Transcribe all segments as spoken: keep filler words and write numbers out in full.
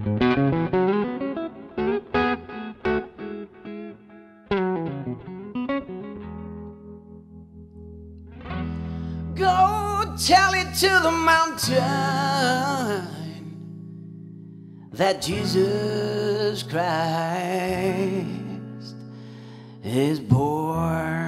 Go tell it to the mountain that Jesus Christ is born.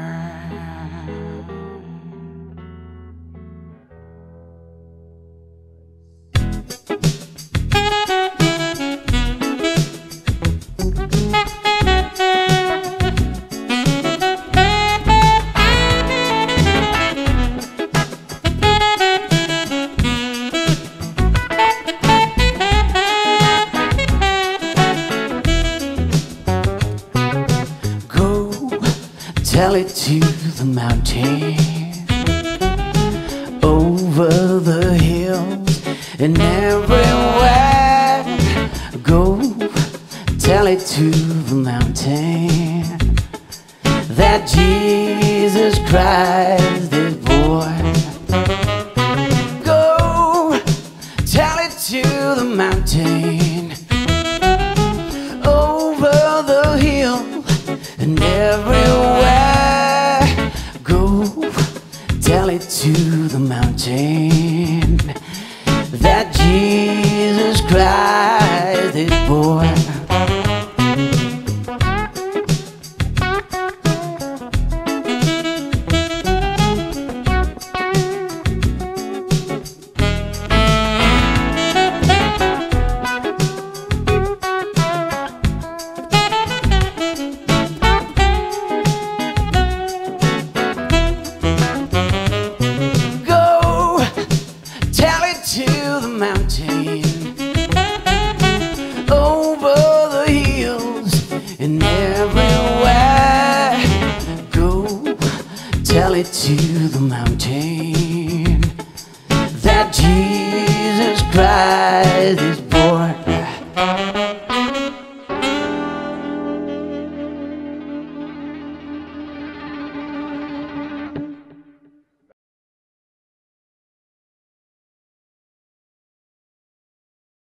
Tell it to the mountain, over the hills and everywhere. Go tell it to the mountain that Jesus Christ is born. Go tell it to the mountain, over the hill and everywhere. Tell it to the mountain that Jesus Christ is born. Mountain, over the hills and everywhere. Go tell it to the mountain that Jesus